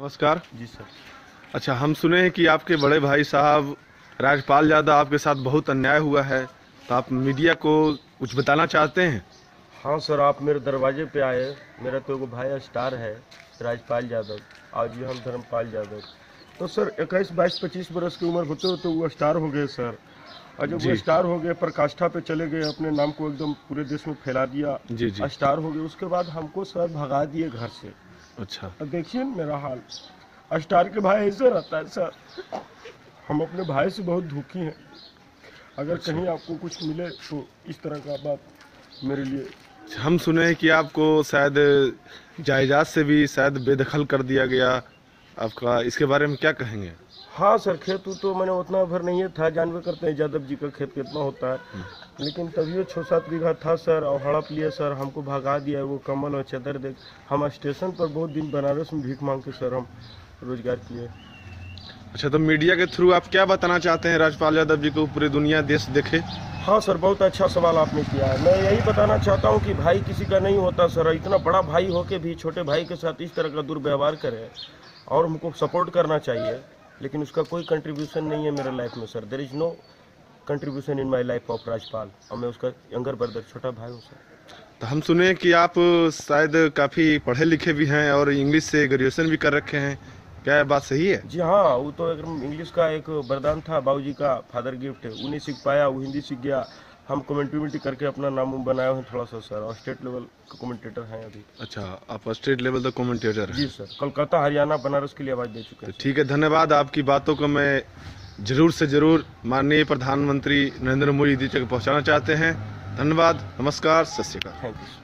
नमस्कार जी सर। अच्छा, हम सुने हैं कि आपके बड़े भाई साहब राजपाल यादव आपके साथ बहुत अन्याय हुआ है, तो आप मीडिया को कुछ बताना चाहते हैं? हाँ सर, आप मेरे दरवाजे पे आए। मेरा तो एगो भाई स्टार है, राजपाल यादव, आज भी हम धर्मपाल यादव। तो सर 21, 22, 25 बरस की उम्र होते होते वो स्टार हो गए सर। और जब वो जी स्टार हो गए, प्रकाष्ठा पे चले गए, अपने नाम को एकदम पूरे देश में फैला दिया। जी जी। स्टार हो गए, उसके बाद हमको सर भगा दिए घर से। अच्छा अब देखिए न मेरा हाल। स्टार के भाई ऐसे रहता है सर। हम अपने भाई से बहुत दुखी हैं। अगर अच्छा। कहीं आपको कुछ मिले तो इस तरह का बात मेरे लिए। हम सुने हैं कि आपको शायद जायदाद से भी शायद बेदखल कर दिया गया आपका, इसके बारे में क्या कहेंगे? हाँ सर, खेत तो मैंने उतना भर नहीं था, जानवे करते हैं यादव जी का खेत कितना होता है। लेकिन तभी 6-7 बीघा था सर, और हड़प लिए सर, हमको भगा दिया। वो कम्बल और चादर देख हम स्टेशन पर बहुत दिन बनारस में भीख मांग के सर हम रोजगार किए। अच्छा, तो मीडिया के थ्रू आप क्या बताना चाहते हैं राजपाल यादव जी को, पूरी दुनिया देश देखे? हाँ सर, बहुत अच्छा सवाल आपने किया है। मैं यही बताना चाहता हूँ कि भाई किसी का नहीं होता सर। इतना बड़ा भाई होके भी छोटे भाई के साथ इस तरह का दुर्व्यवहार करे, और हमको सपोर्ट करना चाहिए, लेकिन उसका कोई कंट्रीब्यूशन नहीं है मेरे लाइफ में sir. There is no contribution in my life of Rajpal, और मैं उसका यंगर ब्रदर, छोटा भाई हूँ सर। तो हम सुने हैं कि आप शायद काफ़ी पढ़े लिखे भी हैं और इंग्लिश से ग्रेजुएशन भी कर रखे हैं, क्या यह बात सही है? जी हाँ, वो तो एकदम इंग्लिश का एक वरदान था, बाबूजी का फादर गिफ्ट है। वो नहीं सीख पाया, वो हिंदी सीख गया। हम कमेंट्री करके अपना नाम बनाए हुए हैं थोड़ा सा सर, और स्टेट लेवल का कमेंटेटर हैं अभी। अच्छा, आप स्टेट लेवल तक कमेंटेटर हैं? जी सर, कोलकाता, हरियाणा, बनारस के लिए आवाज़ दे चुके तो हैं सर। ठीक है, धन्यवाद। आपकी बातों को मैं जरूर से जरूर माननीय प्रधानमंत्री नरेंद्र मोदी जी तक पहुंचाना चाहते हैं। धन्यवाद, नमस्कार, सत श्री अकाल। Thank you sir.